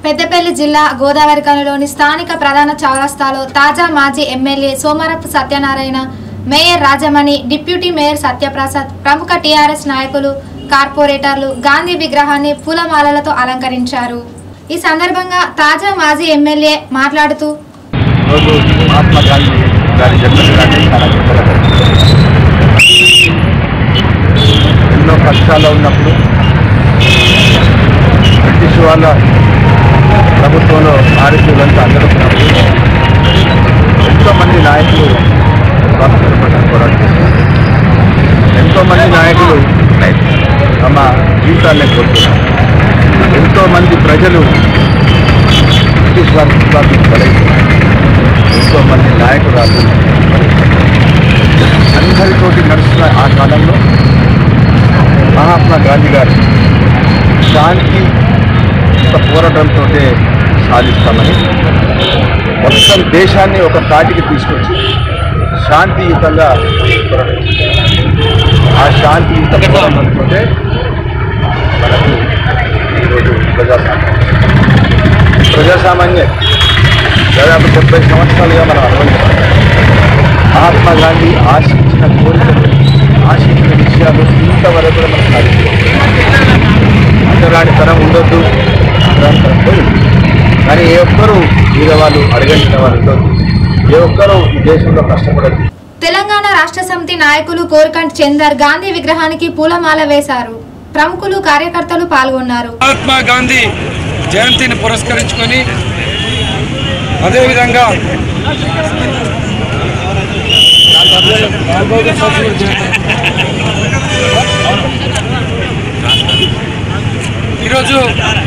పెద్దపల్లి జిల్లా గోదావరిఖనిలోని స్థానిక ప్రధాన చౌరస్తాలో తాజా మాజీ MLA Somarapu Satyanarayana, mayor Rajamani, deputy mayor Satyaprasad, ప్రముఖ టీఆర్ఎస్ నాయకులు, కార్పొరేటర్లు గాంధీ విగ్రహాన్ని పూలమాలలతో అలంకరించారు. ఈ సందర్భంగా తాజా మాజీ ఎమ్మెల్యే మాట్లాడుతూ ఎన్నో కష్టాల్లో ఉన్నప్పుడు బ్రిటిష్ వాళ్ళ ప్రభుత్వంలో ఆర్ఎస్యూలంతా అందరూ ఎంతోమంది నాయకులు స్వాతంత్ర కోసం పోరాటం చేశారు. ఎంతోమంది నాయకులు తమ జీవితాన్ని కోరుతున్నారు. ఎంతోమంది ప్రజలు బ్రిటిష్ వాళ్ళకి బలైతున్నారు. ఎంతోమంది నాయకురాలు అందరితోటి నడుస్తున్న ఆ కాలంలో మహాత్మా గాంధీ గారు శాంతి పోరాటంతో సాధిస్తామని మొత్తం దేశాన్ని ఒక తాటికి తీసుకొచ్చి శాంతియుతంగా పోరాటం, ఆ శాంతియుత పోరాటంతో మనకు ఈరోజు ప్రజాసామాన్యం దాదాపు 70 సంవత్సరాలుగా మనం అనుభవిస్తాం. మహాత్మా గాంధీ ఆశించిన కోరికలు, ఆశించిన విషయాలు ఇంతవరకు కూడా మనం సాధించాం. అంతరాని తరం ఉండొద్దు, అంతరాని తరం పోయింది. కానీ ఏ ఒక్కరూ వీరవాళ్ళు అడగలిగిన వాళ్ళు ఉండొద్దు, ఏ ఒక్కరూ ఈ దేశంలో కష్టపడద్దు. తెలంగాణ రాష్ట్ర సమితి నాయకులు కోరికంటి చందర్ గాంధీ విగ్రహానికి పూలమాల వేశారు. ప్రముఖులు, కార్యకర్తలు పాల్గొన్నారు. మహాత్మా గాంధీ జయంతిని పురస్కరించుకొని అదేవిధంగా ఈరోజు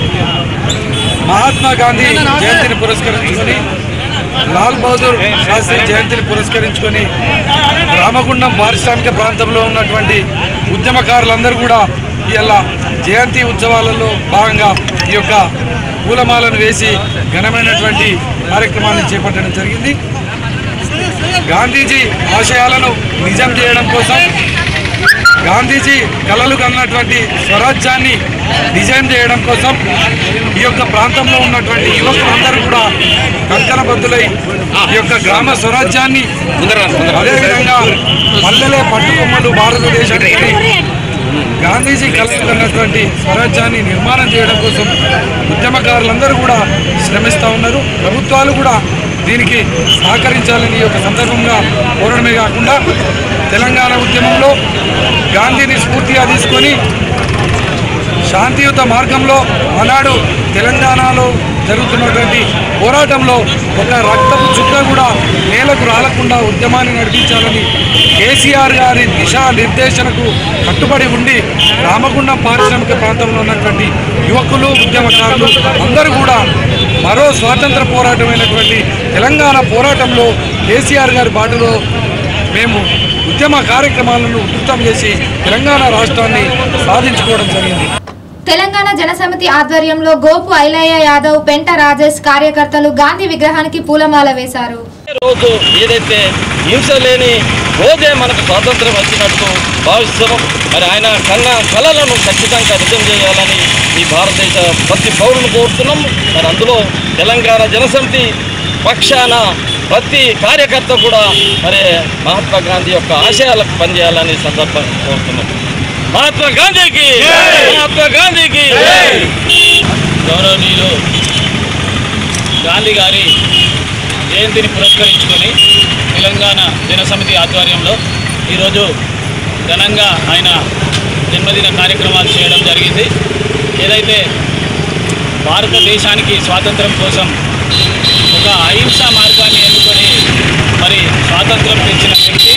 మహాత్మా గాంధీ జయంతిని పురస్కరించుకొని, లాల్ బహదూర్ శాస్త్రి జయంతిని పురస్కరించుకొని రామగుండం పారిశ్రామిక ప్రాంతంలో ఉన్నటువంటి ఉద్యమకారులందరూ కూడా ఇవాళ జయంతి ఉత్సవాలలో భాగంగా ఈ యొక్క పూలమాలను వేసి ఘనమైనటువంటి కార్యక్రమాన్ని చేపట్టడం జరిగింది. గాంధీజీ ఆశయాలను నిజం చేయడం కోసం, గాంధీజీ కలలు కన్నటువంటి స్వరాజ్యాన్ని డిజైన్ చేయడం కోసం ఈ యొక్క ప్రాంతంలో ఉన్నటువంటి యువకులందరూ కూడా కంకణబద్దులై ఈ యొక్క గ్రామ స్వరాజ్యాన్ని, అదేవిధంగా పల్లెలే పట్టుకొమ్మలు భారతదేశానికి గాంధీజీ కలలు కన్నటువంటి స్వరాజ్యాన్ని నిర్మాణం చేయడం కోసం ఉద్యమకారులందరూ కూడా శ్రమిస్తూ ఉన్నారు. ప్రభుత్వాలు కూడా దీనికి సహకరించాలని ఈ యొక్క సందర్భంగా కోరడమే కాకుండా తెలంగాణ ఉద్యమంలో గాంధీని స్ఫూర్తిగా తీసుకొని శాంతియుత మార్గంలో ఆనాడు తెలంగాణలో జరుగుతున్నటువంటి పోరాటంలో ఒక రక్తపు చుక్క కూడా నేలకు రాలకుండా ఉద్యమాన్ని నడిపించాలని కేసీఆర్ గారి దిశా నిర్దేశనకు కట్టుబడి ఉండి రామగుండం పారిశ్రామిక ప్రాంతంలో ఉన్నటువంటి యువకులు, ఉద్యమకారులు అందరూ కూడా మరో స్వాతంత్ర పోరాటమైనటువంటి తెలంగాణ పోరాటంలో కేసీఆర్ గారి బాటలో మేము ఉద్యమ కార్యక్రమాలను ఉధృతం చేసి తెలంగాణ రాష్ట్రాన్ని సాధించుకోవడం జరిగింది. తెలంగాణ జనసమితి ఆధ్వర్యంలో గోపు ఐలయ్య యాదవ్, పెంట రాజేష్ కార్యకర్తలు గాంధీ విగ్రహానికి పూలమాల వేశారు. రోజు ఏదైతే హింస లేని రోజే మనకు స్వాతంత్రం వచ్చినట్టు భావిస్తున్నాం. మరి ఆయన కళలను ఖచ్చితంగా నిజం చేయాలని ఈ భారతదేశ ప్రతి పౌరులను కోరుతున్నాం. మరి అందులో తెలంగాణ జనసమితి పక్షాన ప్రతి కార్యకర్త కూడా మరి మహాత్మా గాంధీ యొక్క ఆశయాలకు పనిచేయాలని సందర్భంగా కోరుతున్నాం. మహాత్మా గాంధీకి, మహాత్మా గాంధీకి. గౌరవనీయులు గాంధీ గారి జయంతిని పురస్కరించుకొని తెలంగాణ జనసమితి ఆధ్వర్యంలో ఈరోజు ఘనంగా ఆయన జన్మదిన కార్యక్రమాలు చేయడం జరిగింది. ఏదైతే భారతదేశానికి స్వాతంత్రం కోసం ఒక అహింసా మార్గాన్ని ఎన్నుకొని మరి స్వాతంత్రం తెచ్చిన వ్యక్తి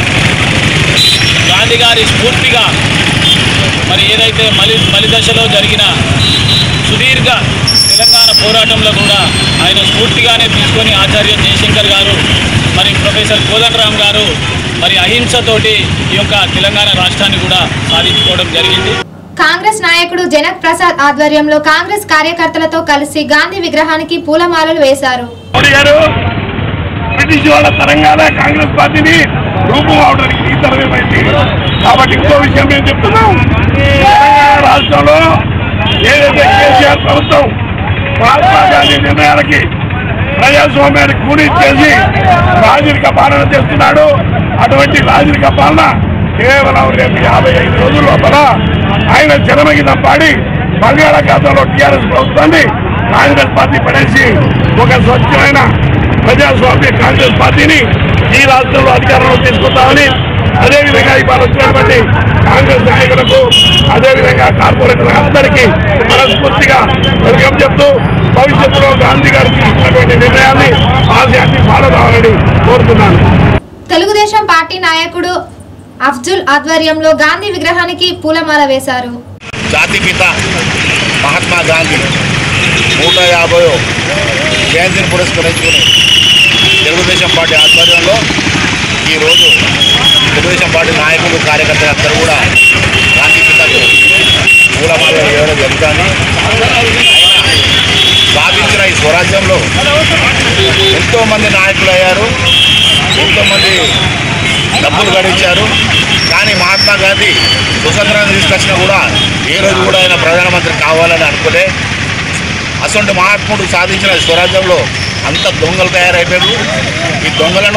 గాంధీ గారి స్ఫూర్తిగా మరి ఏదైతే మలి దశలో జరిగిన సుదీర్ఘ తెలంగాణ పోరాటంలో కూడా ఆయన స్ఫూర్తిగానే తీసుకొని ఆచార్య జయశంకర్ గారు, మరి ప్రొఫెసర్ కోదండరామ్ గారు మరి అహింసతోటి ఈ యొక్క తెలంగాణ రాష్ట్రాన్ని కూడా సాధించుకోవడం జరిగింది. కాంగ్రెస్ నాయకుడు జనక్ ప్రసాద్ ఆధ్వర్యంలో కాంగ్రెస్ కార్యకర్తలతో కలిసి గాంధీ విగ్రహానికి పూలమాలలు వేశారు. బ్రిటిష్ వాళ్ళ తెలంగాణ కాంగ్రెస్ పార్టీని రూపం అవడానికి ఈ తరమైంది. కాబట్టి ఇంకో విషయం మేము చెప్తున్నాం, తెలంగాణ రాష్ట్రంలో ఏదైతే కేసీఆర్ ప్రభుత్వం మహాత్మా గాంధీ నిర్ణయాలకి ప్రజాస్వామ్యాన్ని కూలీ చేసి రాజరిక పాలన చేస్తున్నాడు. అటువంటి రాజరిక పాలన కేవలం రేపు 55 రోజుల లోపల ఆయన జనమగీతం పాడి బంగాళాఖాతంలో టీఆర్ఎస్ ప్రభుత్వాన్ని కాంగ్రెస్ పార్టీ పడేసి ఒక స్వచ్ఛమైన ప్రజాస్వామ్య కాంగ్రెస్ పార్టీని ఈ రాష్ట్రంలో అధికారంలో తీసుకుంటామని, అదేవిధంగా ఇవాళ వచ్చినటువంటి కాంగ్రెస్ నాయకులకు, అదేవిధంగా కార్పొరేటర్ అందరికీ మనస్ఫూర్తిగా వెల్కమ్ చెప్తూ భవిష్యత్తులో గాంధీ గారు తీసుకున్నటువంటి నిర్ణయాన్ని ఆశయాన్ని ఫాలో కావాలని కోరుతున్నాను. తెలుగుదేశం పార్టీ నాయకుడు అఫ్జుల్ ఆధ్వర్యంలో గాంధీ విగ్రహానికి పూలమాల వేశారు. జాతిపిత మహాత్మా గాంధీ 150వ జయంతిని పురస్కరించుకుని తెలుగుదేశం పార్టీ ఆధ్వర్యంలో ఈరోజు తెలుగుదేశం పార్టీ నాయకులు, కార్యకర్తలు అందరూ కూడా గాంధీ పితకు పూలమాల వేయడం జరుగుతుంది. సాధించిన ఈ స్వరాజ్యంలో ఎంతోమంది నాయకులు అయ్యారు, ఎంతోమంది డబ్బులు గడించారు. కానీ మహాత్మా గాంధీ స్వతంత్రాన్ని తీసుకొచ్చినా కూడా ఏ రోజు కూడా ఆయన ప్రధానమంత్రి కావాలని అనుకోలే. అసలు మహాత్ముడు సాధించిన స్వరాజ్యంలో అంత దొంగలు తయారైపోయారు. ఈ దొంగలను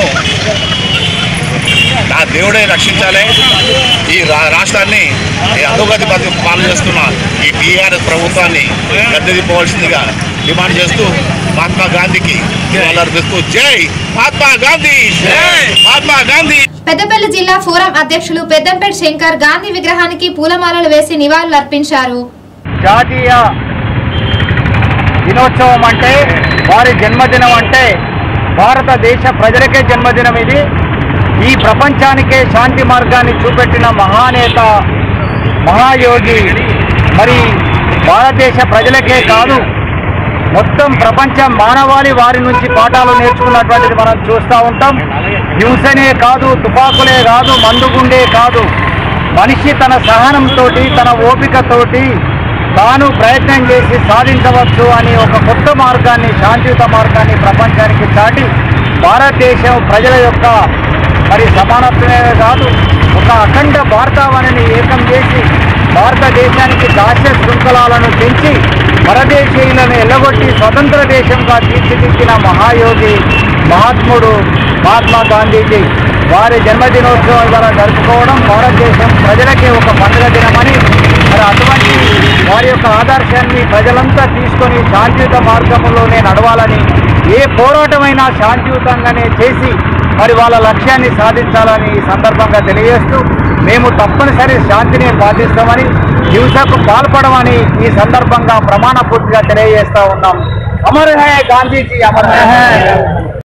నా దేవుడే రక్షించాలి. ఈ రాష్ట్రాన్ని అధోగతి పాలన చేస్తున్న ఈ టీఆర్ఎస్ ప్రభుత్వాన్ని గద్దెదింపవలసిందిగా డిమాండ్ చేస్తూ మహాత్మా గాంధీకి నివాళులర్పిస్తూ జై మహాత్మా గాంధీ, జై మహాత్మా గాంధీ. పెద్దపల్లి జిల్లా ఫోరం అధ్యక్షులు పెద్దంపేట శంకర్ గాంధీ విగ్రహానికి పూలమాలలు వేసి నివాళులర్పించారు. జాతీయ దినోత్సవం అంటే, వారి జన్మదినం అంటే భారతదేశ ప్రజలకే జన్మదినం. ఇది ఈ ప్రపంచానికే శాంతి మార్గాన్ని చూపెట్టిన మహానేత, మహాయోగి. మరి భారతదేశ ప్రజలకే కాదు, మొత్తం ప్రపంచ మానవాళి వారి నుంచి పాఠాలు నేర్చుకున్నటువంటిది మనం చూస్తూ ఉంటాం. హింసనే కాదు, తుపాకులే కాదు, మందుగుండే కాదు, మనిషి తన సహనంతో, తన ఓపికతోటి తాను ప్రయత్నం చేసి సాధించవచ్చు అని ఒక కొత్త మార్గాన్ని, శాంతియుత మార్గాన్ని ప్రపంచానికి చాటి భారతదేశం ప్రజల యొక్క మరి సమానత్వమే కాదు, ఒక అఖండ భారతావనిని ఏకం చేసి భారతదేశానికి దాస్య శృంఖలాలను పెంచి పరదేశీయులను ఎల్లగొట్టి స్వతంత్ర దేశంగా తీర్చిదిద్దిన మహాయోగి, మహాత్ముడు మహాత్మా గాంధీజీ. వారి జన్మదినోత్సవం ఇవాళ జరుపుకోవడం భారతదేశం ప్రజలకే ఒక పండుగ దినమని, మరి అటువంటి వారి యొక్క ఆదర్శాన్ని ప్రజలంతా తీసుకొని శాంతియుత మార్గంలోనే నడవాలని, ఏ పోరాటమైనా శాంతియుతంగానే చేసి మరి వాళ్ళ లక్ష్యాన్ని సాధించాలని ఈ సందర్భంగా తెలియజేస్తూ, మేము తప్పనిసరి శాంతిని పాటిస్తామని, హింసకు పాల్పడమని ఈ సందర్భంగా ప్రమాణ పూర్తిగా తెలియజేస్తా ఉన్నాం. అమర్ హై గాంధీజీ, అమర్ హై.